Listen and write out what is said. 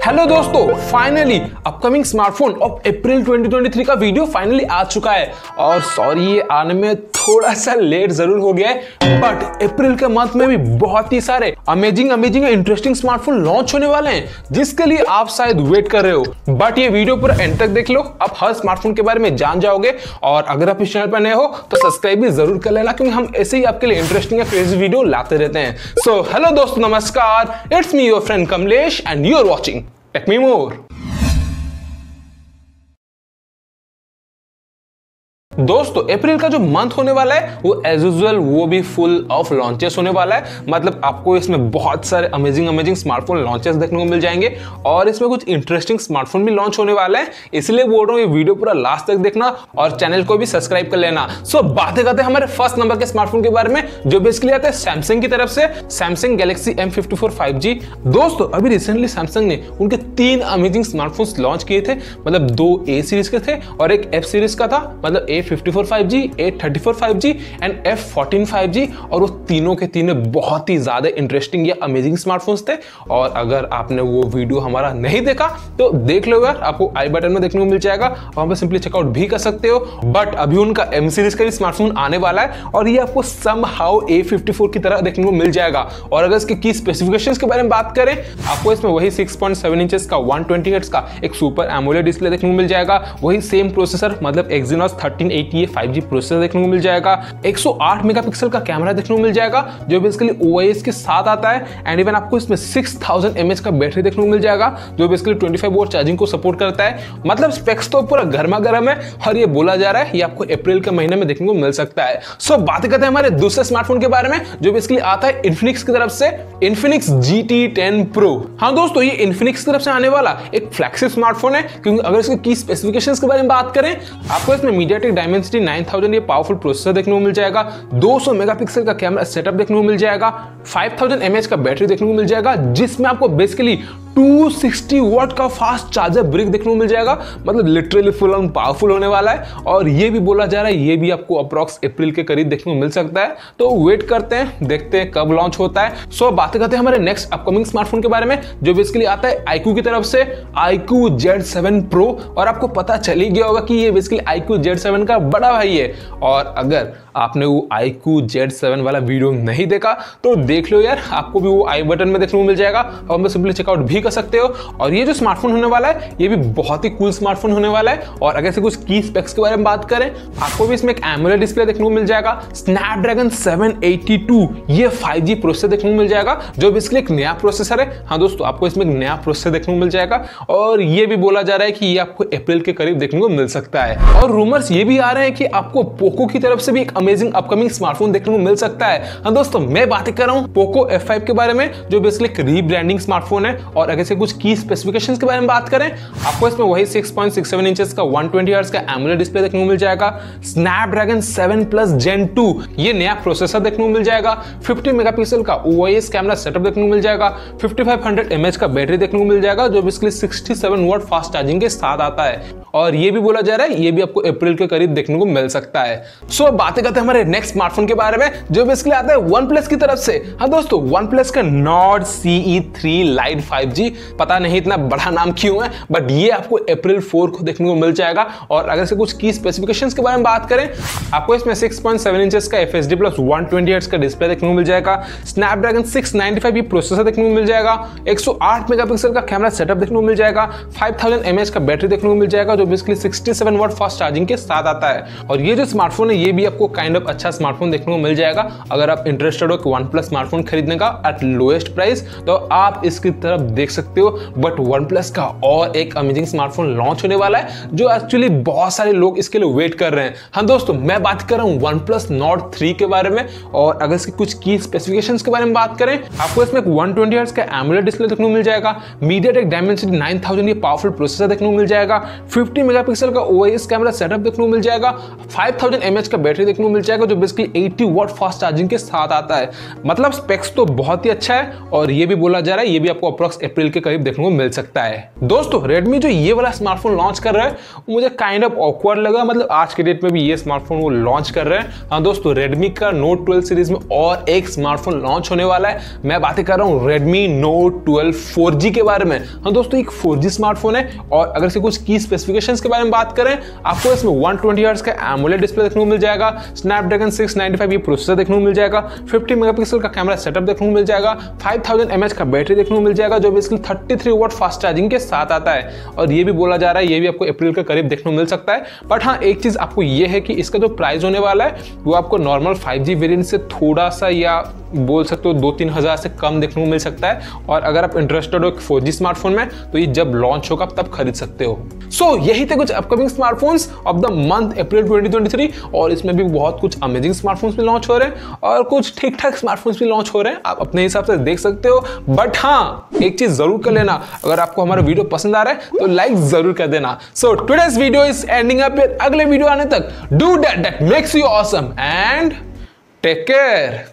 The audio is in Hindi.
हेलो दोस्तों, finally upcoming smartphone of April 2023 का वीडियो फाइनली आ चुका है। और सॉरी, ये आने में थोड़ा सा लेट जरूर हो गया है, बट अप्रैल के मंथ में भी बहुत ही सारे अमेजिंग इंटरेस्टिंग स्मार्टफोन लॉन्च होने वाले हैं, जिसके लिए आप शायद वेट कर रहे हो। बट ये वीडियो पूरा एंड तक देख लो, आप हर स्मार्टफोन के बारे में जान जाओगे। और अगर आप इस चैनल पर नए हो तो सब्सक्राइब भी जरूर कर लेना, क्योंकि हम ऐसे ही आपके लिए इंटरेस्टिंग या क्रेजी वीडियो लाते रहते हैं। सो हेलो दोस्तों, नमस्कार, it's me your friend Kamlesh and you are watching Tech Me More। दोस्तों, अप्रैल का जो मंथ होने वाला है वो एज यूजुअल वो भी फुल ऑफ लॉन्चेस होने वाला है। मतलब आपको इसमें बहुत सारे अमेजिंग स्मार्टफोन लॉन्चेस देखने को मिल जाएंगे और इसमें कुछ इंटरेस्टिंग स्मार्टफोन भी लॉन्च होने वाला है। इसलिए बोल रहा हूँ, ये वीडियो पूरा लास्ट तक देखना और चैनल को भी सब्सक्राइब कर लेना। सो बातें करते हैं हमारे फर्स्ट नंबर के स्मार्टफोन के बारे में, जो बेसिकली आता है सैमसंग की तरफ से, सैमसंग गैलेक्सी M54 5G। दोस्तों, अभी रिसेंटली सैमसंग ने उनके 3 अमेजिंग स्मार्टफोन्स लॉन्च किए थे। मतलब 2 A सीरीज के थे और एक F सीरीज का था, मतलब A54 5G, A34 5G and F14 5G। और वो तीनों के तीनों बहुत ही ज्यादा इंटरेस्टिंग या अमेजिंग स्मार्टफोन्स थे। और अगर आपने वो वीडियो हमारा नहीं देखा तो देख लो यार, आपको आई बटन में देखने को मिल जाएगा, वहां पे सिंपली चेकआउट भी कर सकते हो। बट अभी उनका M सीरीज का भी स्मार्टफोन आने वाला है और ये आपको समहाउ A54 की तरह देखने को मिल जाएगा। और अगर इसके की स्पेसिफिकेशंस के बारे में बात करें, आपको इसमें वही 6.7 इंचेस का 120 हर्ट्ज का एक सुपर एमोलेड डिस्प्ले देखने को मिल जाएगा। वही सेम प्रोसेसर, मतलब Exynos 1380 5G प्रोसेसर देखने को मिल जाएगा। 108 मेगापिक्सल का कैमरा देखने को मिल जाएगा, जो बेसिकली OIS के साथ आता है। एंड इवन आपको इसमें 6000 mAh का बैटरी देखने को मिल जाएगा, जो बेसिकली 25 वॉट चार्जिंग को सपोर्ट करता है। मतलब स्पेक्स तो पूरा गर्मा गर्म है और ये बोला जा रहा है ये आपको अप्रैल के महीने में देखने को मिल सकता है। सो बात करते हैं हमारे दूसरे स्मार्टफोन के बारे में, जो बेसिकली आता है इन्फिनिक्स की तरफ से, इन्फिनिक्स GT10 Pro। हाँ दोस्तों, ये इन्फिनिक्स की तरफ से आने वाला एक फ्लैगशिप स्मार्टफोन है, क्योंकि अगर इसके की स्पेसिफिकेशंस के बारे में बात करें, आपको इसमें MediaTek Dimensity 9000 ये पावरफुल प्रोसेसर देखने को मिल जाएगा, 200 मेगापिक्सल का कैमरा सेटअप देखने को मिल जाएगा, 5000 mAh का बैटरी देखने को मिल जाएगा, जिसमें आपको बेसिकली 260 वॉट का फास्ट चार्जर ब्रिक देखने को मिल जाएगा। मतलब लिटरली फुल ऑन पावरफुल होने वाला है। और ये भी बोला जा रहा है ये भी आपको अप्रॉक्स अप्रैल के करीब देखने को मिल सकता है। तो वेट करते हैं, देखते हैं कब लॉन्च होता है। सो बात करते हैं हमारे नेक्स्ट अपकमिंग स्मार्टफोन के बारे में, जो बेसिकली आता है iQOO की तरफ से, iQOO Z7 Pro। और आपको पता चल ही गया होगा कि ये बेसिकली iQOO Z7 का बड़ा भाई है। और अगर आपने वो iQOO Z7 वाला वीडियो नहीं देखा तो देख लो यार, आपको भी वो आई बटन में देखने को मिल जाएगा और मैं सिंपली चेकआउट भी कर सकते हो। और ये जो स्मार्टफोन होने वाला है ये भी बहुत ही कूल स्मार्टफोन होने वाला है। और अगर से कुछ की स्पेक्स के बारे में बात करें, आपको भी इसमें एक एमोलेड डिस्प्ले देखने को मिल जाएगा, स्नैपड्रैगन 782 ये 5G प्रोसेसर देखने को मिल जाएगा, जो बेसिकली एक नया प्रोसेसर है। हाँ दोस्तों, आपको इसमें एक नया प्रोसेसर देखने को मिल जाएगा और ये भी बोला जा रहा है कि ये आपको अप्रैल के करीब देखने को मिल सकता है। और रूमर्स ये भी आ रहे हैं कि आपको पोको की तरफ से भी एक अमेजिंग अपकमिंग स्मार्टफोन देखने को मिल सकता है। हाँ दोस्तों, मैं बातें कर रहा हूँ पोको F5 के बारे में, जो बेसिकली एक रीब्रांडिंग स्मार्टफोन है। और अगर से कुछ की स्पेसिफिकेशंस के बारे में बात करें, आपको इसमें वही 6.67 इंचेस का 120 हर्ट्ज का एमोलेड डिस्प्ले देखने को मिल जाएगा, स्नैपड्रैगन 7+ Gen 2 ये नया प्रोसेसर देखने को मिल जाएगा, 50 मेगापिक्सल का OIS कैमरा सेटअप देखने को मिल जाएगा, 5500 mAh का बैटरी देखने को मिल जाएगा, जो बेसिकली 67 वॉट फास्ट चार्जिंग के साथ आता है। और ये भी बोला जा रहा है ये भी आपको अप्रैल के करीब देखने को मिल सकता है। सो बातें करते हैं हमारे नेक्स्ट स्मार्टफोन के बारे में, जो बेसिकली आता है OnePlus की तरफ से। हाँ दोस्तों, OnePlus का Nord CE3 Lite 5G, पता नहीं इतना बड़ा नाम क्यों है, बट ये आपको अप्रैल 4 को देखने को मिल जाएगा। और अगर से कुछ की स्पेसिफिकेशंस के बारे में बात करें, आपको इसमें 6.7 इंचेस का FHD प्लस 120 हर्ट्ज का डिस्प्ले देखने को मिल जाएगा, स्नैपड्रैगन 695 ये प्रोसेसर देखने को मिल जाएगा, 108 मेगापिक्सल का कैमरा सेटअप देखने को मिल जाएगा, 5000 mAh का बैटरी देखने को मिल जाएगा, जो बेसिकली 67 वॉट फास्ट चार्जिंग के साथ आता है। और ये जो स्मार्टफोन है ये भी आपको काइंड ऑफ अच्छा स्मार्टफोन देखने को मिल जाएगा। अगर आप इंटरेस्टेड हो कि OnePlus स्मार्टफोन खरीदने का एट लोएस्ट प्राइस, तो आप इसकी तरफ देख सकते हो। बट OnePlus का और एक अमेजिंग स्मार्टफोन लॉन्च होने वाला है, जो एक्चुअली बहुत सारे लोग इसके लिए वेट कर रहे हैं। हाँ दोस्तों, मैं बात कर रहा हूँ OnePlus Nord 3 के बारे में। और अगर इसकी कुछ की स्पेसिफिकेशंस के बारे में बात करें, आपको इसमें एक 120 हर्ट्ज का एमोलेड डिस्प्ले देखने को मिल जाएगा, MediaTek Dimensity 9000 ये पावरफुल प्रोसेसर देखने को मिल जाएगा, 50 मेगापिक्सल का OIS कैमरा सेटअप देखने को मिल जाएगा, 5000 mAh का बैटरी देखने को मिल जाएगा जो बेसिकली 80 वॉट फास्ट चार्जिंग के साथ आता है। मतलब स्पेक्स तो बहुत ही अच्छा है और ये भी बोला जा रहा है ये भी आपको अप्रॉक्स अप्रैल के करीब देखने को मिल सकता है। दोस्तों Redmi जो ये वाला स्मार्टफोन लॉन्च कर रहा है मुझे काइंड ऑफ ऑकवर्ड लगा, मतलब आज के डेट में भी ये स्मार्टफोन वो लॉन्च कर रहे हैं। हाँ दोस्तों, Redmi का Note 12 सीरीज में और एक स्मार्टफोन लॉन्च होने वाला है। मैं बातें कर रहा हूँ Redmi Note 12 4G के बारे में। हाँ दोस्तों, एक 4G स्मार्टफोन है और अगर से कुछ की स्पेसिफिकेशंस के बारे में बात करें, आपको इसमें 120 हर्ट्ज का AMOLED डिस्प्ले देखने को मिल जाएगा, Snapdragon 695 ये प्रोसेसर देखने को मिल जाएगा, 50 मेगापिक्सल का कैमरा सेटअप देखने को मिल जाएगा, 5000 mAh का बैटरी देखने को मिल जाएगा जो बेसिकली 33 वॉट फास्ट चार्जिंग के साथ आता है। और ये भी बोला जा रहा है ये भी आपको अप्रैल के करीब देखने को मिल सकता है। बट हाँ, एक चीज आपको ये है कि इसका जो प्राइस होने वाला है वो आपको नॉर्मल 5G वेरिएंट से थोड़ा सा या बोल सकते हो 2-3 हज़ार से कम देखने को मिल सकता है। और अगर आप इंटरेस्टेड हो 4G स्मार्टफोन में तो ये जब लॉन्च होगा तब खरीद सकते हो। सो यही थे कुछ upcoming smartphones of the month April 2023 और इसमें भी बहुत कुछ अमेजिंग स्मार्टफोन्स भी लॉन्च हो रहे हैं और कुछ ठीक ठाक स्मार्टफोन्स भी लॉन्च हो रहे हैं, आप अपने हिसाब से देख सकते हो। बट हाँ, एक चीज जरूर कर लेना, अगर आपको हमारा वीडियो पसंद आ रहा है तो लाइक जरूर कर देना। So today's video is ending up. अगले वीडियो आने तक do that makes you awesome and take care.